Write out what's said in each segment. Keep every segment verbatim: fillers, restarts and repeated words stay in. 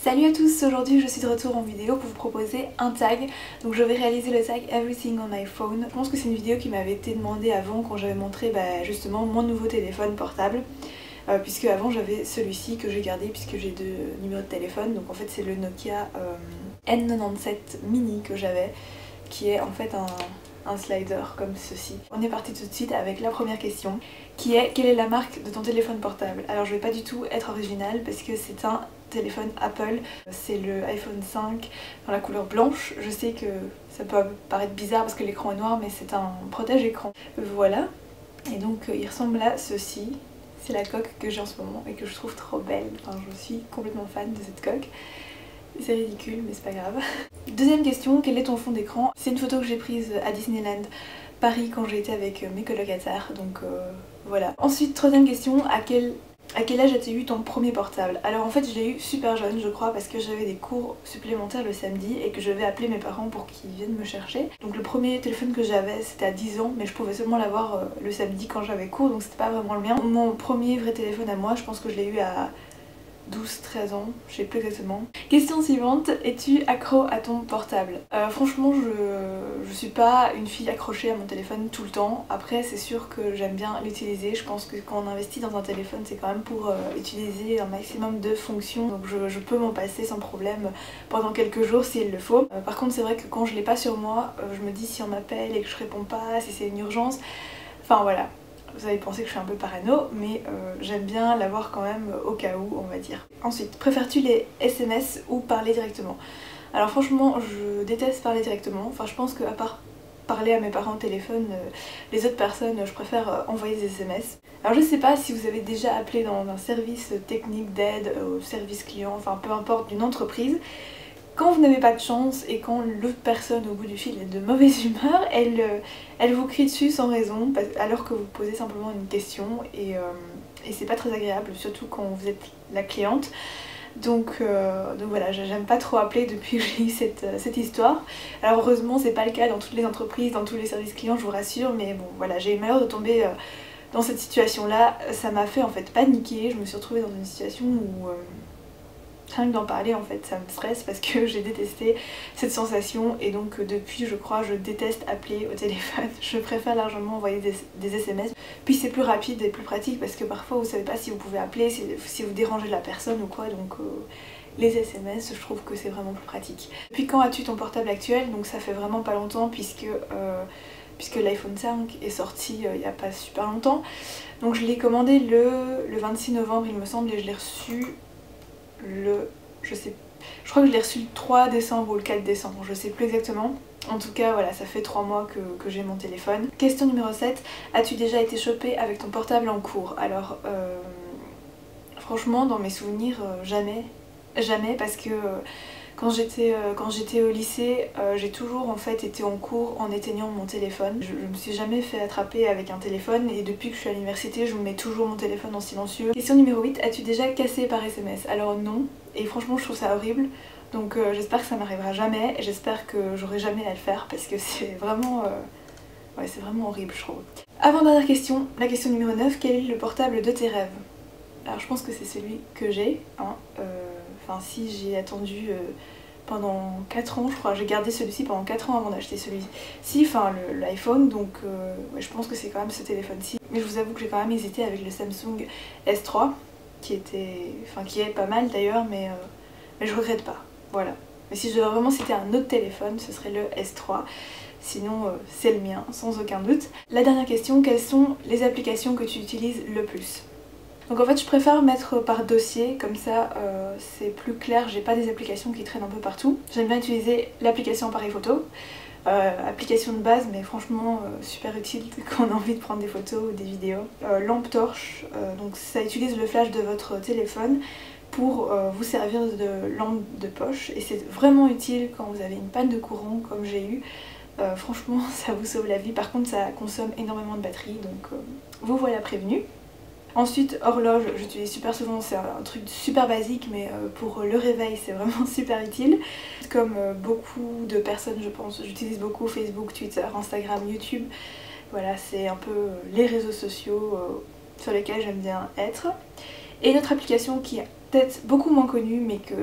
Salut à tous, aujourd'hui je suis de retour en vidéo pour vous proposer un tag. Donc je vais réaliser le tag Everything on my phone. Je pense que c'est une vidéo qui m'avait été demandée avant quand j'avais montré bah, justement mon nouveau téléphone portable. Euh, puisque avant j'avais celui-ci que j'ai gardé puisque j'ai deux numéros de téléphone. Donc en fait c'est le Nokia euh, N quatre-vingt-dix-sept mini que j'avais, qui est en fait un, un slider comme ceci. On est parti tout de suite avec la première question qui est: quelle est la marque de ton téléphone portable? Alors je vais pas du tout être originale parce que c'est un téléphone Apple, c'est le iPhone cinq dans la couleur blanche. Je sais que ça peut paraître bizarre parce que l'écran est noir, mais c'est un protège-écran. Voilà, et donc il ressemble à ceci. C'est la coque que j'ai en ce moment et que je trouve trop belle. Enfin, je suis complètement fan de cette coque. C'est ridicule, mais c'est pas grave. Deuxième question, quel est ton fond d'écran? C'est une photo que j'ai prise à Disneyland Paris quand j'ai été avec mes colocataires, donc euh, voilà. Ensuite, troisième question, à quel, à quel âge as-tu eu ton premier portable? Alors en fait, je l'ai eu super jeune, je crois, parce que j'avais des cours supplémentaires le samedi et que je devais appeler mes parents pour qu'ils viennent me chercher. Donc le premier téléphone que j'avais, c'était à dix ans, mais je pouvais seulement l'avoir euh, le samedi quand j'avais cours, donc c'était pas vraiment le mien. Mon premier vrai téléphone à moi, je pense que je l'ai eu à douze treize ans, je sais plus exactement. Question suivante, es-tu accro à ton portable? euh, Franchement, je, je suis pas une fille accrochée à mon téléphone tout le temps. Après, c'est sûr que j'aime bien l'utiliser. Je pense que quand on investit dans un téléphone, c'est quand même pour euh, utiliser un maximum de fonctions. Donc je, je peux m'en passer sans problème pendant quelques jours s'il le faut. Euh, par contre, c'est vrai que quand je l'ai pas sur moi, euh, je me dis si on m'appelle et que je réponds pas, si c'est une urgence. Enfin voilà. Vous allez penser que je suis un peu parano, mais euh, j'aime bien l'avoir quand même au cas où, on va dire. Ensuite, préfères-tu les S M S ou parler directement? Alors franchement, je déteste parler directement. Enfin, je pense qu'à part parler à mes parents au téléphone, euh, les autres personnes, je préfère euh, envoyer des S M S. Alors je sais pas si vous avez déjà appelé dans un service technique d'aide, euh, au service client, enfin peu importe, d'une entreprise. Quand vous n'avez pas de chance et quand l'autre personne au bout du fil est de mauvaise humeur, elle, elle vous crie dessus sans raison alors que vous posez simplement une question et, euh, et c'est pas très agréable, surtout quand vous êtes la cliente. Donc, euh, donc voilà, j'aime pas trop appeler depuis que j'ai eu cette, cette histoire. Alors heureusement c'est pas le cas dans toutes les entreprises, dans tous les services clients, je vous rassure, mais bon voilà, j'ai eu le malheur de tomber euh, dans cette situation là. Ça m'a fait en fait paniquer, je me suis retrouvée dans une situation où... Euh, rien que d'en parler en fait ça me stresse parce que j'ai détesté cette sensation et donc depuis je crois je déteste appeler au téléphone. Je préfère largement envoyer des, des S M S, puis c'est plus rapide et plus pratique parce que parfois vous savez pas si vous pouvez appeler, si, si vous dérangez la personne ou quoi, donc euh, les S M S je trouve que c'est vraiment plus pratique. Depuis quand as-tu ton portable actuel? Donc ça fait vraiment pas longtemps puisque euh, puisque l'iPhone cinq est sorti euh, il n'y a pas super longtemps. Donc je l'ai commandé le, le vingt-six novembre il me semble et je l'ai reçu le... je sais... je crois que je l'ai reçu le trois décembre ou le quatre décembre, je sais plus exactement. En tout cas voilà, ça fait trois mois que, que j'ai mon téléphone. Question numéro sept, as-tu déjà été chopée avec ton portable en cours? Alors euh, franchement dans mes souvenirs euh, jamais, jamais parce que euh, quand j'étais euh, quand j'étais au lycée, euh, j'ai toujours en fait été en cours en éteignant mon téléphone. Je, je me suis jamais fait attraper avec un téléphone et depuis que je suis à l'université, je mets toujours mon téléphone en silencieux. Question numéro huit, as-tu déjà cassé par S M S? Alors non, et franchement je trouve ça horrible. Donc euh, j'espère que ça m'arrivera jamais, et j'espère que j'aurai jamais à le faire parce que c'est vraiment... Euh... Ouais, c'est vraiment horrible je trouve. Avant-dernière question, la question numéro neuf, quel est le portable de tes rêves? Alors je pense que c'est celui que j'ai, hein. euh... Enfin si j'ai attendu euh, pendant quatre ans je crois, j'ai gardé celui-ci pendant quatre ans avant d'acheter celui-ci, enfin l'iPhone, donc euh, ouais, je pense que c'est quand même ce téléphone-ci. Mais je vous avoue que j'ai quand même hésité avec le Samsung S trois, qui était, enfin qui est pas mal d'ailleurs, mais, euh, mais je regrette pas, voilà. Mais si je devais vraiment citer un autre téléphone, ce serait le S trois. Sinon euh, c'est le mien, sans aucun doute. La dernière question, quelles sont les applications que tu utilises le plus? Donc en fait je préfère mettre par dossier, comme ça euh, c'est plus clair, j'ai pas des applications qui traînent un peu partout. J'aime bien utiliser l'application appareil photo, euh, application de base mais franchement euh, super utile quand on a envie de prendre des photos ou des vidéos. Euh, lampe torche, euh, donc ça utilise le flash de votre téléphone pour euh, vous servir de lampe de poche et c'est vraiment utile quand vous avez une panne de courant comme j'ai eu. Euh, franchement ça vous sauve la vie, par contre ça consomme énormément de batterie donc euh, vous voilà prévenu. Ensuite, horloge, j'utilise super souvent, c'est un truc super basique mais pour le réveil c'est vraiment super utile. Comme beaucoup de personnes je pense, j'utilise beaucoup Facebook, Twitter, Instagram, YouTube. Voilà, c'est un peu les réseaux sociaux sur lesquels j'aime bien être. Et une autre application qui est peut-être beaucoup moins connue mais que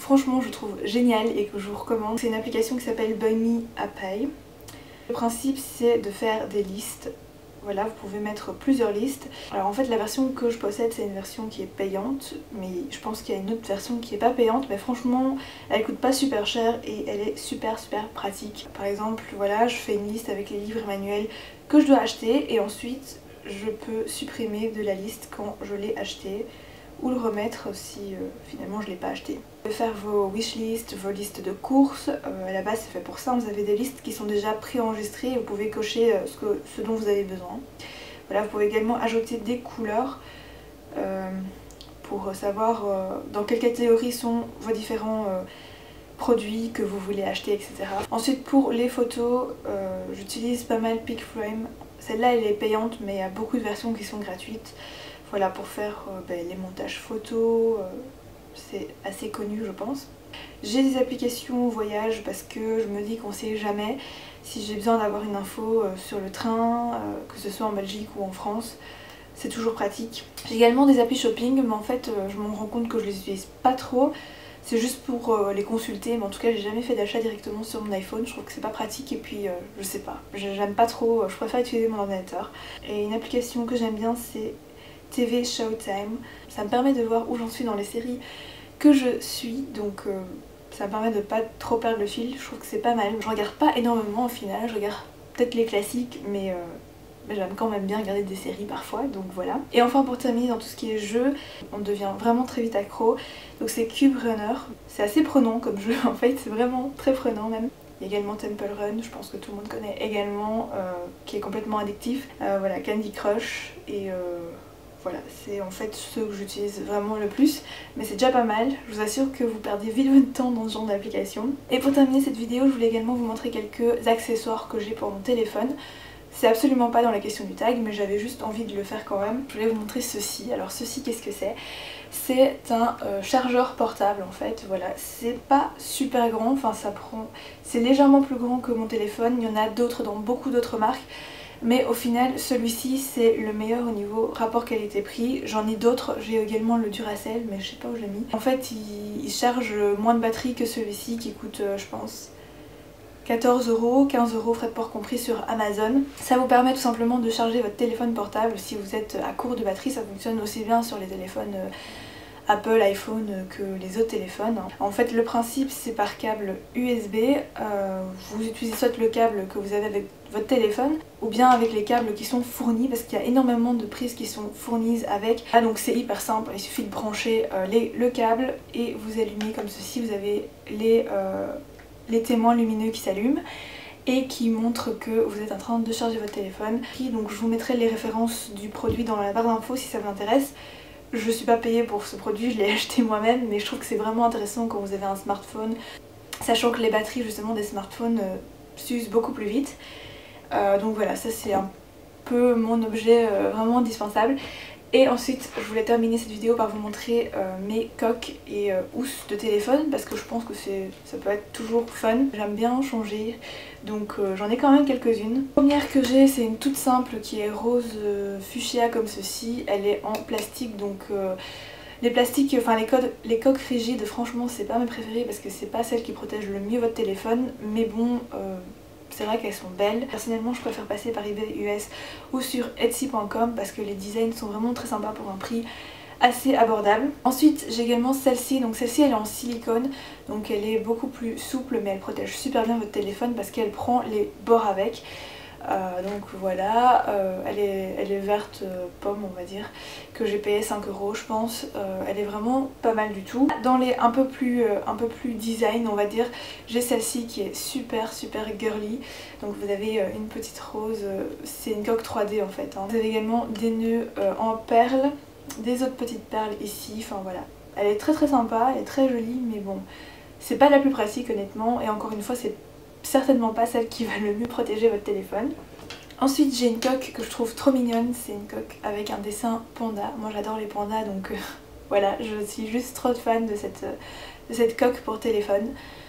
franchement je trouve génial et que je vous recommande. C'est une application qui s'appelle Buy Me a Pay. Le principe c'est de faire des listes. Voilà, vous pouvez mettre plusieurs listes. Alors en fait la version que je possède c'est une version qui est payante, mais je pense qu'il y a une autre version qui est pas payante, mais franchement elle coûte pas super cher et elle est super super pratique. Par exemple voilà, je fais une liste avec les livres et manuels que je dois acheter et ensuite je peux supprimer de la liste quand je l'ai acheté ou le remettre si euh, finalement je l'ai pas acheté. Vous pouvez faire vos wishlists, vos listes de courses, euh, à la base c'est fait pour ça, vous avez des listes qui sont déjà préenregistrées et vous pouvez cocher euh, ce, que, ce dont vous avez besoin. Voilà, vous pouvez également ajouter des couleurs euh, pour savoir euh, dans quelle catégorie sont vos différents euh, produits que vous voulez acheter, et cetera. Ensuite pour les photos, euh, j'utilise pas mal PicFrame. Celle-là elle est payante mais il y a beaucoup de versions qui sont gratuites. Voilà, pour faire euh, ben, les montages photos, euh, c'est assez connu je pense. J'ai des applications voyage parce que je me dis qu'on sait jamais si j'ai besoin d'avoir une info euh, sur le train, euh, que ce soit en Belgique ou en France. C'est toujours pratique. J'ai également des applis shopping mais en fait euh, je me rends compte que je les utilise pas trop. C'est juste pour euh, les consulter, mais en tout cas j'ai jamais fait d'achat directement sur mon iPhone, je trouve que c'est pas pratique et puis euh, je sais pas, j'aime pas trop, je préfère utiliser mon ordinateur. Et une application que j'aime bien c'est T V Showtime, ça me permet de voir où j'en suis dans les séries que je suis, donc euh, ça me permet de pas trop perdre le fil, je trouve que c'est pas mal. Je regarde pas énormément au final, je regarde peut-être les classiques, mais... Euh, Mais j'aime quand même bien regarder des séries parfois, donc voilà. Et enfin pour terminer dans tout ce qui est jeu, on devient vraiment très vite accro. Donc c'est Cube Runner, c'est assez prenant comme jeu en fait, c'est vraiment très prenant même. Il y a également Temple Run, je pense que tout le monde connaît également, euh, qui est complètement addictif. Euh, voilà, Candy Crush et... Euh... Voilà, c'est en fait ce que j'utilise vraiment le plus, mais c'est déjà pas mal. Je vous assure que vous perdez vite votre temps dans ce genre d'application. Et pour terminer cette vidéo, je voulais également vous montrer quelques accessoires que j'ai pour mon téléphone. C'est absolument pas dans la question du tag, mais j'avais juste envie de le faire quand même. Je voulais vous montrer ceci. Alors ceci, qu'est-ce que c'est? C'est un euh, chargeur portable en fait, voilà. C'est pas super grand, enfin ça prend... C'est légèrement plus grand que mon téléphone. Il y en a d'autres dans beaucoup d'autres marques. Mais au final, celui-ci c'est le meilleur au niveau rapport qualité-prix. J'en ai d'autres, j'ai également le Duracell, mais je sais pas où je l'ai mis. En fait, il, il charge moins de batterie que celui-ci qui coûte, euh, je pense... quatorze euros, quinze euros frais de port compris sur Amazon. Ça vous permet tout simplement de charger votre téléphone portable si vous êtes à court de batterie. Ça fonctionne aussi bien sur les téléphones euh, Apple, iPhone euh, que les autres téléphones. En fait le principe c'est par câble U S B, euh, vous utilisez soit le câble que vous avez avec votre téléphone ou bien avec les câbles qui sont fournis parce qu'il y a énormément de prises qui sont fournies avec. Ah donc c'est hyper simple, il suffit de brancher euh, les, le câble et vous allumez comme ceci, vous avez les... Euh, les témoins lumineux qui s'allument et qui montrent que vous êtes en train de charger votre téléphone. Donc je vous mettrai les références du produit dans la barre d'infos si ça vous intéresse. Je suis pas payée pour ce produit, je l'ai acheté moi-même, mais je trouve que c'est vraiment intéressant quand vous avez un smartphone, sachant que les batteries justement des smartphones euh, s'usent beaucoup plus vite. Euh, donc voilà, ça c'est un peu mon objet euh, vraiment indispensable. Et ensuite je voulais terminer cette vidéo par vous montrer euh, mes coques et euh, housses de téléphone parce que je pense que ça peut être toujours fun. J'aime bien changer, donc euh, j'en ai quand même quelques-unes. La première que j'ai c'est une toute simple qui est rose euh, fuchsia comme ceci. Elle est en plastique donc... Euh, les plastiques, enfin les, codes, les coques rigides franchement c'est pas mes préférées parce que c'est pas celles qui protègent le mieux votre téléphone. Mais bon... Euh, c'est vrai qu'elles sont belles. Personnellement je préfère passer par eBay U S ou sur Etsy point com parce que les designs sont vraiment très sympas pour un prix assez abordable. Ensuite j'ai également celle-ci, donc celle-ci elle est en silicone, donc elle est beaucoup plus souple mais elle protège super bien votre téléphone parce qu'elle prend les bords avec. Euh, donc voilà, euh, elle, est, elle est verte euh, pomme on va dire, que j'ai payé cinq euros je pense. Euh, elle est vraiment pas mal du tout. Dans les un peu plus, euh, un peu plus design on va dire, j'ai celle-ci qui est super super girly. Donc vous avez euh, une petite rose, euh, c'est une coque trois D en fait, hein. Vous avez également des nœuds euh, en perles, des autres petites perles ici, enfin voilà. Elle est très très sympa, elle est très jolie mais bon, c'est pas la plus pratique honnêtement et encore une fois c'est certainement pas celle qui va le mieux protéger votre téléphone. Ensuite j'ai une coque que je trouve trop mignonne, c'est une coque avec un dessin panda. Moi j'adore les pandas donc euh, voilà, je suis juste trop fan de cette, de cette coque pour téléphone.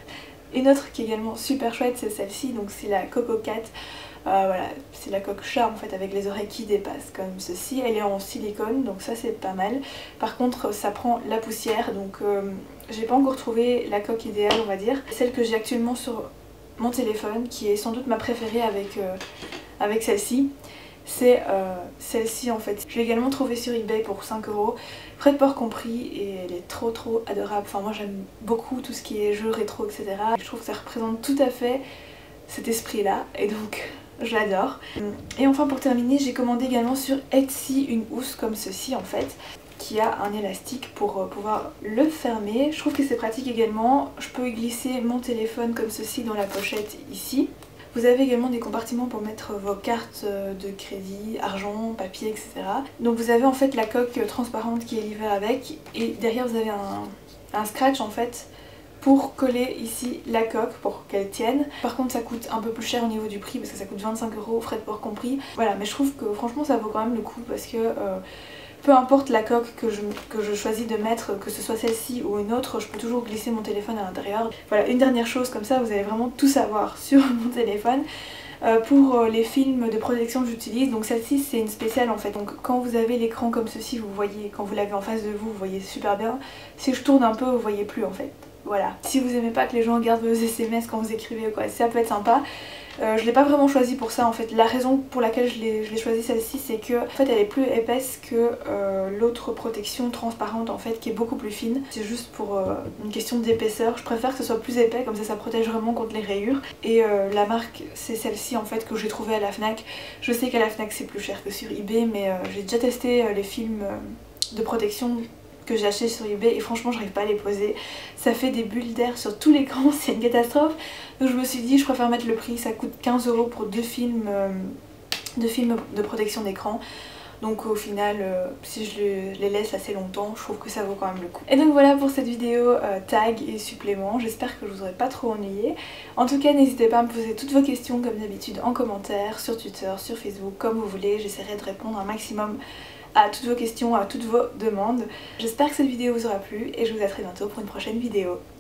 Une autre qui est également super chouette c'est celle-ci, donc c'est la Coco Cat. Euh, voilà, c'est la coque chat en fait avec les oreilles qui dépassent comme ceci. Elle est en silicone donc ça c'est pas mal. Par contre ça prend la poussière donc euh, j'ai pas encore trouvé la coque idéale on va dire. Celle que j'ai actuellement sur mon téléphone qui est sans doute ma préférée avec, euh, avec celle-ci. C'est euh, celle-ci en fait. Je l'ai également trouvée sur eBay pour cinq euros, frais de port compris, et elle est trop trop adorable. Enfin moi j'aime beaucoup tout ce qui est jeux rétro et cetera. Je trouve que ça représente tout à fait cet esprit là et donc je l'adore. Et enfin pour terminer j'ai commandé également sur Etsy une housse comme ceci en fait, qui a un élastique pour pouvoir le fermer. Je trouve que c'est pratique également. Je peux glisser mon téléphone comme ceci dans la pochette ici. Vous avez également des compartiments pour mettre vos cartes de crédit, argent, papier, et cetera. Donc vous avez en fait la coque transparente qui est livrée avec et derrière vous avez un, un scratch en fait pour coller ici la coque pour qu'elle tienne. Par contre ça coûte un peu plus cher au niveau du prix parce que ça coûte vingt-cinq euros, frais de port compris. Voilà, mais je trouve que franchement ça vaut quand même le coup parce que euh, peu importe la coque que je, que je choisis de mettre, que ce soit celle-ci ou une autre, je peux toujours glisser mon téléphone à l'intérieur. Voilà, une dernière chose comme ça, vous allez vraiment tout savoir sur mon téléphone. Euh, pour les films de protection que j'utilise, donc celle-ci c'est une spéciale en fait. Donc quand vous avez l'écran comme ceci, vous voyez, quand vous l'avez en face de vous, vous voyez super bien. Si je tourne un peu, vous voyez plus en fait. Voilà. Si vous aimez pas que les gens regardent vos S M S quand vous écrivez ou quoi, ça peut être sympa. Euh, je l'ai pas vraiment choisi pour ça en fait. La raison pour laquelle je l'ai choisi celle-ci, c'est que en fait elle est plus épaisse que euh, l'autre protection transparente en fait qui est beaucoup plus fine. C'est juste pour euh, une question d'épaisseur. Je préfère que ce soit plus épais, comme ça ça protège vraiment contre les rayures. Et euh, la marque c'est celle-ci en fait que j'ai trouvée à la Fnac. Je sais qu'à la Fnac c'est plus cher que sur eBay, mais euh, j'ai déjà testé euh, les films euh, de protection que j'ai acheté sur eBay et franchement j'arrive pas à les poser. Ça fait des bulles d'air sur tout l'écran, c'est une catastrophe. Donc je me suis dit je préfère mettre le prix, ça coûte quinze euros pour deux films, euh, deux films de protection d'écran. Donc au final euh, si je les laisse assez longtemps, je trouve que ça vaut quand même le coup. Et donc voilà pour cette vidéo euh, tag et supplément, j'espère que je vous aurai pas trop ennuyé. En tout cas n'hésitez pas à me poser toutes vos questions comme d'habitude en commentaire, sur Twitter, sur Facebook, comme vous voulez, j'essaierai de répondre un maximum à toutes vos questions, à toutes vos demandes. J'espère que cette vidéo vous aura plu et je vous dis à très bientôt pour une prochaine vidéo.